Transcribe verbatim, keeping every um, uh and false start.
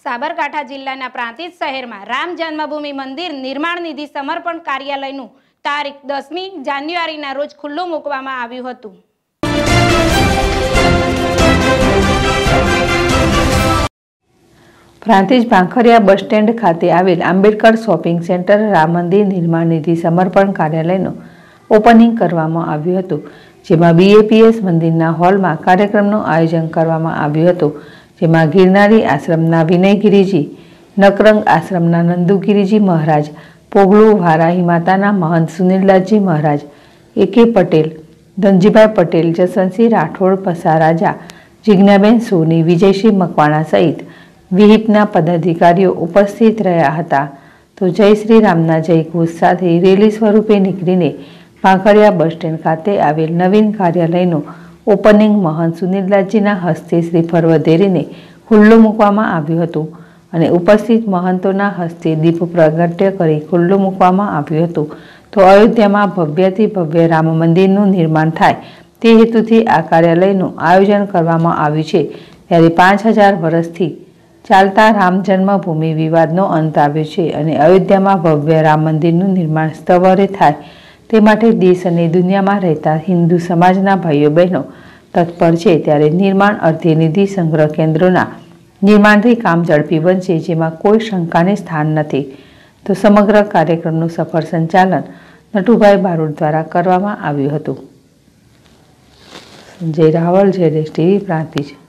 સાબરકાંઠા જિલ્લાના પ્રાંતિજ શહેરમાં રામ જન્મભૂમિ મંદિર નિર્માણ નિધિ સમર્પણ કાર્યાલયનું તારીખ દસમી જાન્યુઆરીના રોજ ખુલ્લું મૂકવામાં આવ્યું હતું। પ્રાંતિજ ભાંખરિયા બસ સ્ટેન્ડ ખાતે આવેલ આંબેડકર શોપિંગ સેન્ટર રામ મંદિર નિર્માણ નિધિ સમર્પણ કાર્યાલયનું ઓપનિંગ કરવામાં આવ્યું હતું, જેમાં બીએપીએસ મંદિરના હોલમાં કાર્યક્રમનું આયોજન કરવામાં આવ્યું હતું, જેમાં ગિરનારી આશ્રમના વિનયગીરીજી, નકરંગ આશ્રમના નંદુગીરીજી મહારાજ, પોગળુ વારાહી માતાના મહંત સુનિલદાસજી મહારાજ, એકે પટેલ, ધનજીભાઈ પટેલ, જસવંતસિંહ રાઠોડ, પસારાજા, જિજ્ઞાબેન સોની, વિજયસિંહ મકવાણા સહિત વિહિપના પદાધિકારીઓ ઉપસ્થિત રહ્યા હતા। તો જય શ્રી રામના જયઘોષ સાથે રેલી સ્વરૂપે નીકળીને ભાંખરિયા બસ સ્ટેન્ડ ખાતે આવેલ નવીન કાર્યાલયનું ઓપનિંગ મહંત સુનિલદાસજીના હસ્તે શ્રીફળ વધેરીને ખુલ્લું મૂકવામાં આવ્યું હતું અને ઉપસ્થિત મહંતોના હસ્તે દીપ પ્રાગટ્ય કરી ખુલ્લું મૂકવામાં આવ્યું હતું। તો અયોધ્યામાં ભવ્યથી ભવ્ય રામ મંદિરનું નિર્માણ થાય તે હેતુથી આ કાર્યાલયનું આયોજન કરવામાં આવ્યું છે। ત્યારે પાંચ હજાર વર્ષથી ચાલતા રામ જન્મભૂમિ વિવાદનો અંત આવ્યો છે અને અયોધ્યામાં ભવ્ય રામ મંદિરનું નિર્માણ સ્થળે થાય તે માટે દેશ અને દુનિયામાં રહેતા હિન્દુ સમાજના ભાઈઓ બહેનો તત્પર છે। ત્યારે નિર્માણ અર્થે નિધિ સંગ્રહ કેન્દ્રોના નિર્માણથી કામ ઝડપી બનશે, જેમાં કોઈ શંકાને સ્થાન નથી। તો સમગ્ર કાર્યક્રમનું સફળ સંચાલન નટુભાઈ બારોટ દ્વારા કરવામાં આવ્યું હતું। Sanjay Raval, Z S TV, Prantij.